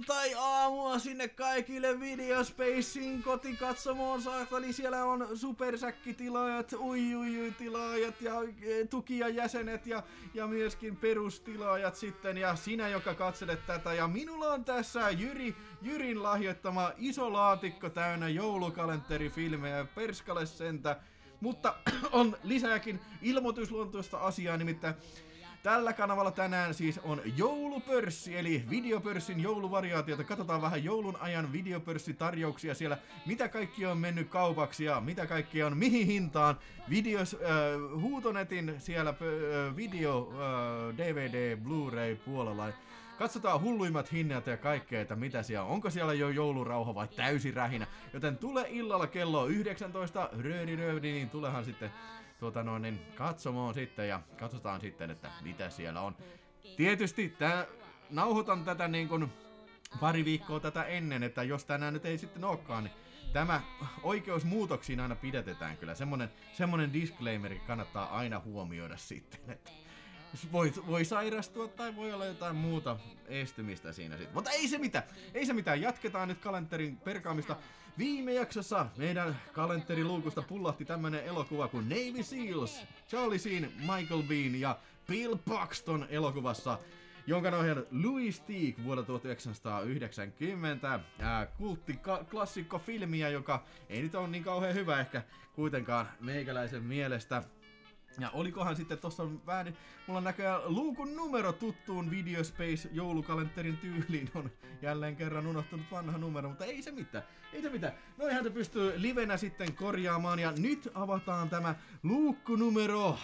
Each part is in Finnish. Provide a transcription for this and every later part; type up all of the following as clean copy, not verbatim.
perjantai-aamua sinne kaikille Videospacein kotikatsomoon saakka, siellä on supersäkkitilaajat, tilaajat ja tukijajäsenet ja myöskin perustilaajat sitten ja sinä, joka katselet tätä. Ja minulla on tässä Jyrin lahjoittama iso laatikko täynnä joulukalenterifilmejä, perskale sentä, mutta on lisääkin ilmoitusluontoista asiaa, nimittäin tällä kanavalla tänään siis on joulupörssi, eli videopörssin jouluvariaatiota. Katsotaan vähän joulun ajan videopörssitarjouksia siellä, mitä kaikki on mennyt kaupaksi ja mitä kaikki on mihin hintaan. Huutonetin siellä video, DVD, Blu-ray puolella. Katsotaan hulluimmat hinnat ja kaikkea, että mitä siellä on. Onko siellä jo joulurauha vai täysi rähinä. Joten tule illalla kello 19, röödi, niin tulehan sitten katsomoon sitten ja katsotaan sitten, että mitä siellä on. Tietysti nauhoitan tätä niin kuin pari viikkoa tätä ennen, että jos tänään nyt ei sitten olekaan, niin tämä oikeusmuutoksiin aina pidätetään kyllä. Semmonen disclaimeri kannattaa aina huomioida sitten, että voi sairastua tai voi olla jotain muuta estymistä siinä sitten. Mutta ei se mitään, jatketaan nyt kalenterin perkaamista. Viime jaksossa meidän kalenteriluukusta pullahti tämmönen elokuva kuin Navy Seals, Charlie Sheen, Michael Biehn ja Bill Paxton elokuvassa, jonka on ohjannut Louis Teague vuonna 1990. Kulttiklassikko-filmiä, joka ei nyt ole niin kauhean hyvä ehkä kuitenkaan meikäläisen mielestä. Ja olikohan sitten tossa vähän, mulla on näköjään luukun numero tuttuun Videospace joulukalenterin tyyliin, on jälleen kerran unohtunut vanha numero, mutta ei se mitään. Noihän se pystyy livenä sitten korjaamaan ja nyt avataan tämä luukku numero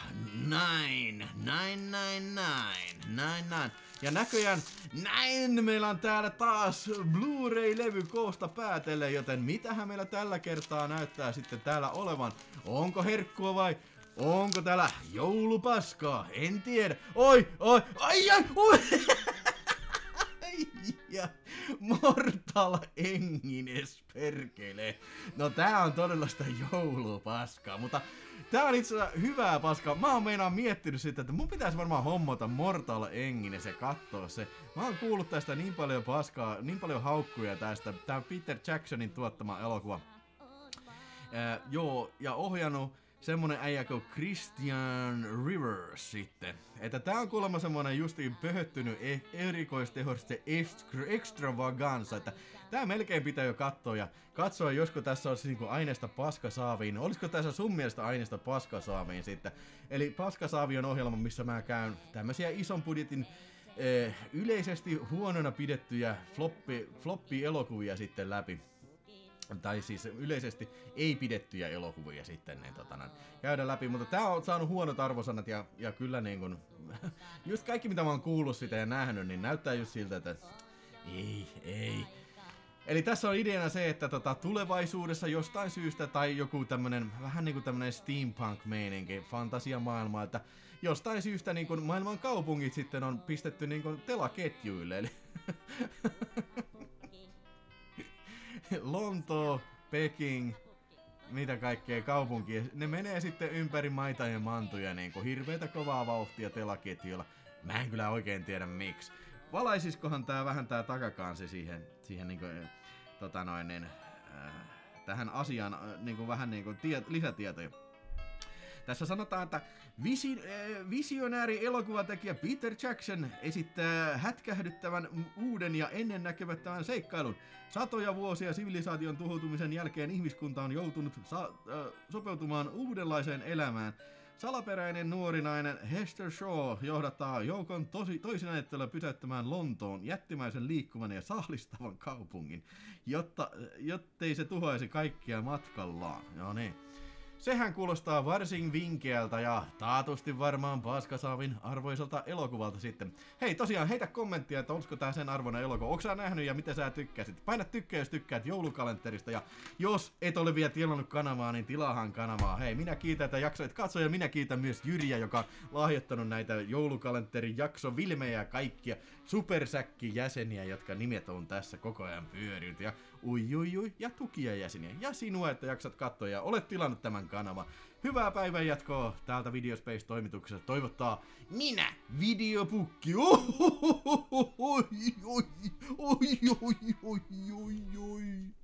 9. Ja näköjään näin meillä on täällä taas Blu-ray-levy koosta päätellen, joten mitähän meillä tällä kertaa näyttää sitten täällä olevan? Onko herkkua vai onko täällä joulupaskaa? En tiedä. Oi! Ja Mortal Engines, perkele. No tää on todella sitä joulupaskaa, mutta tää on itse asiassa hyvää paskaa. Mä oon meinaan miettinyt sitä, että mun pitäisi varmaan hommata Mortal Engines ja kattoo se. Mä oon kuullut tästä niin paljon paskaa, niin paljon haukkuja tästä. Tää on Peter Jacksonin tuottama elokuva. Ja ohjannut semmonen äijä kuin Christian Rivers sitten. Että tää on kuulemma semmonen justiin pöhöttynyt erikoistehoste extravaganza, että tää melkein pitää jo katsoa josko tässä olisi niinku aineesta paskasaaviin. Olisiko tässä sun mielestä aineesta paskasaaviin sitten? Eli Paskasaavi on ohjelma, missä mä käyn tämmösiä ison budjetin yleisesti huonona pidettyjä floppi-elokuvia sitten läpi. Tai siis yleisesti ei pidettyjä elokuvia sitten niin käydä läpi, mutta tää on saanut huonot arvosanat ja kyllä niin kun, just kaikki mitä mä oon kuullut sitä ja nähnyt, niin näyttää just siltä, että ei. Eli tässä on ideana se, että tulevaisuudessa jostain syystä tai joku tämmönen, vähän niinku tämmönen steampunk-meininki, fantasiamaailma, että jostain syystä niin kun maailman kaupungit sitten on pistetty niin kun telaketjuille, eli Lontoo, Peking, mitä kaikkea kaupunkia. Ne menee sitten ympäri maita ja mantuja niinku hirveetä kovaa vauhtia telaketjuilla. Mä en kyllä oikein tiedä miksi. Valaisiskohan tää vähän tää takakansi siihen niinku, tähän asiaan niinku vähän niinku lisätietoja. Tässä sanotaan, että visionääri elokuvatekijä Peter Jackson esittää hätkähdyttävän uuden ja ennennäkemättömän seikkailun. Satoja vuosia sivilisaation tuhoutumisen jälkeen ihmiskunta on joutunut sopeutumaan uudenlaiseen elämään. Salaperäinen nuori nainen Hester Shaw johdattaa joukon toisinäyttelyä pysäyttämään Lontoon jättimäisen liikkuvan ja saalistavan kaupungin, jottei se tuhoaisi kaikkia matkallaan. No niin. Sehän kuulostaa varsin vinkeältä ja taatusti varmaan Paskasaavin arvoiselta elokuvalta sitten. Hei tosiaan heitä kommenttia, että onko tää sen arvoinen elokuva. Onko sä nähnyt ja mitä sä tykkäsit? Paina tykkää, jos tykkäät joulukalenterista. Ja jos et ole vielä tilannut kanavaa, niin tilaahan kanavaa. Hei, minä kiitän, että jaksoit katsoa ja minä kiitän myös Jyriä, joka on lahjoittanut näitä joulukalenterin jaksovilmejä ja kaikkia supersäkkijäseniä, jotka nimet on tässä koko ajan pyörinyt. Ja ja tukijajäseniä. Ja sinua, että jaksat katsoa ja olet tilannut tämän kanavan. Hyvää päivän jatkoa täältä Videospace-toimituksesta toivottaa minä, Videopukki. Oi, oi, oi, oi, oi.